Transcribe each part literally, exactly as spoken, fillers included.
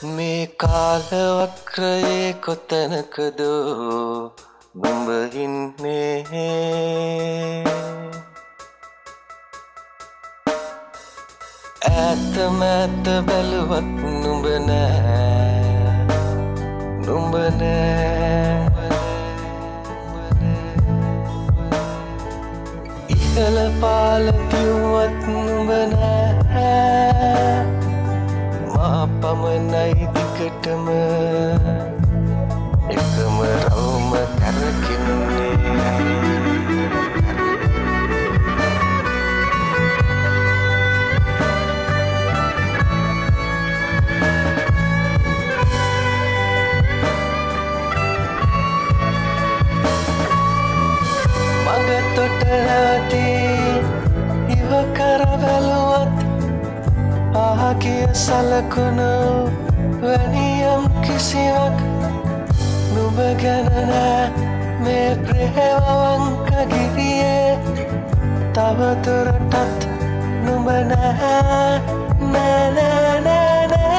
මේ කාලවක්‍රයේ කොතැනකද නුඹ ඉන්නේ ඈත මෑත බැලුවත් නුඹ නෑ නුඹ නෑ ඉහළ පාල තිව්වත් නුඹ නෑ මා පමණයි දිගටම එකම රවුම කරකින්නේ මග තොට නැවතී ඉව කර බැලුවත් ආගිය සලකුණු වැනියම් කිසිවක් නුඹ ගැන නෑ මේ ප්‍රේමවංක ගිරියේ තව දුරටත් නුඹ නෑ නෑ නෑ නෑ නෑ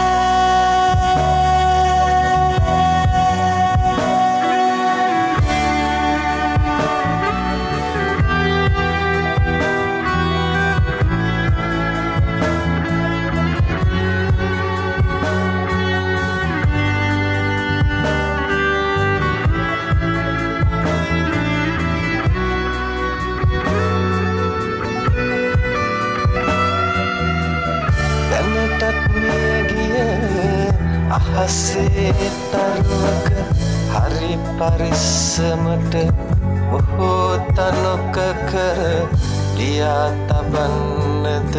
අහසේ තරුවක හරි පරිස්සමට බොහෝ තනොක කර ලියා තබන්නද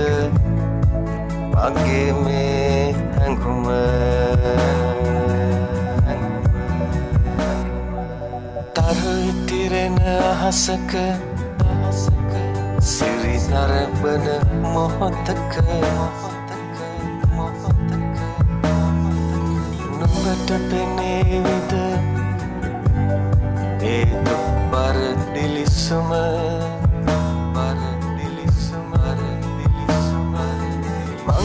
මගේ මේ හැඟුම තරු ඉතිරෙන අහසක සිරි නරඹන මොහොතක නුඹට පෙනේවිද ඒ දුක්බර දිලිසුම බර දිලිසුම දිලිසුම මං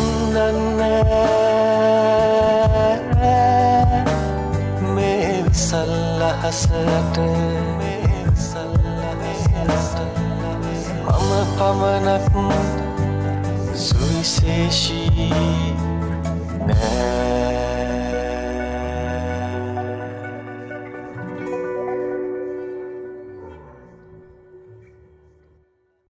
දන්නේ මේ විසල් අහසට මේ විසල් අහසට මම පමණක් සුවිශේෂී නෑ